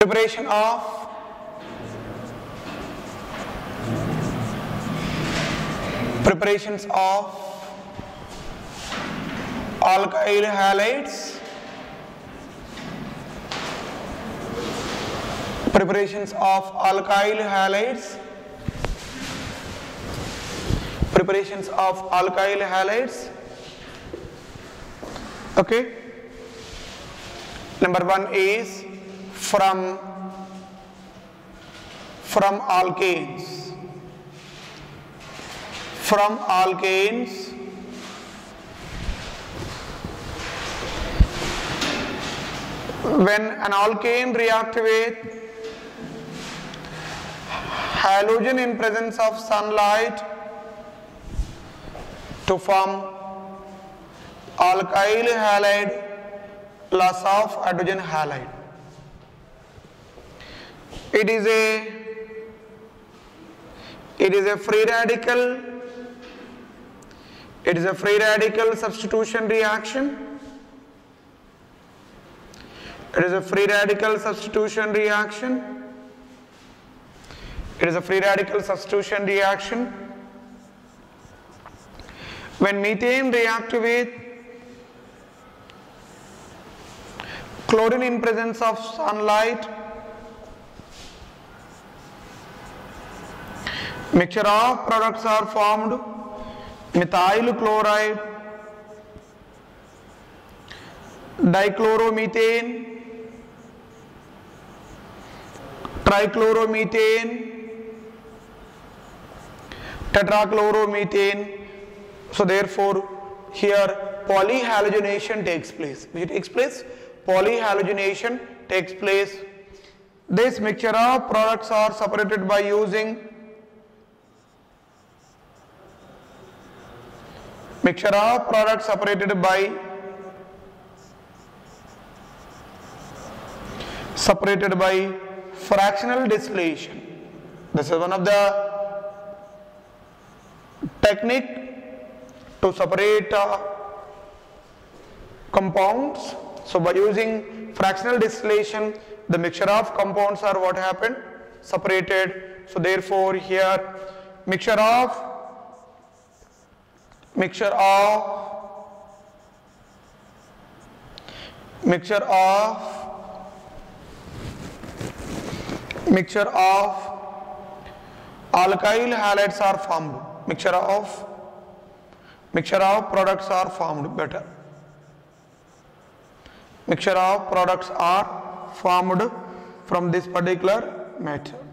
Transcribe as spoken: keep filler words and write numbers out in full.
preparation of preparations of alkyl halides, preparations of alkyl halides, preparations of alkyl halides. Okay. Number one is from from alkanes. From alkanes, when an alkane reacts with halogen in presence of sunlight to form alkyl halide, loss of hydrogen halide. It is a it is a free radical It is a free radical substitution reaction. It is a free radical substitution reaction. It is a free radical substitution reaction. When methane reacts with chlorine in presence of sunlight, mixture of products are formed: methyl chloride, dichloromethane, trichloromethane, tetrachloromethane. So therefore here polyhalogenation takes place. Which takes place? Polyhalogenation takes place. This mixture of products are separated by using mixture of products separated by separated by fractional distillation. This is one of the technique to separate uh, compounds. So by using fractional distillation, the mixture of compounds are what happened? Separated. So therefore here mixture of mixture of mixture of mixture of alkyl halides are formed. Mixture of mixture of products are formed. Better. Mixture of products are formed from this particular method.